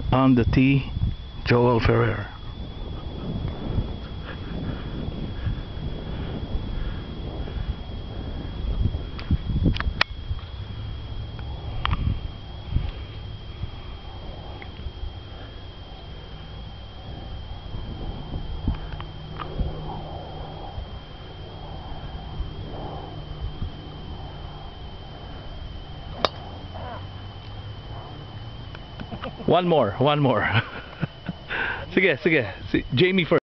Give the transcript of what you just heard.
On the tee, Joel Ferrer. One more. Sige. Jamie first.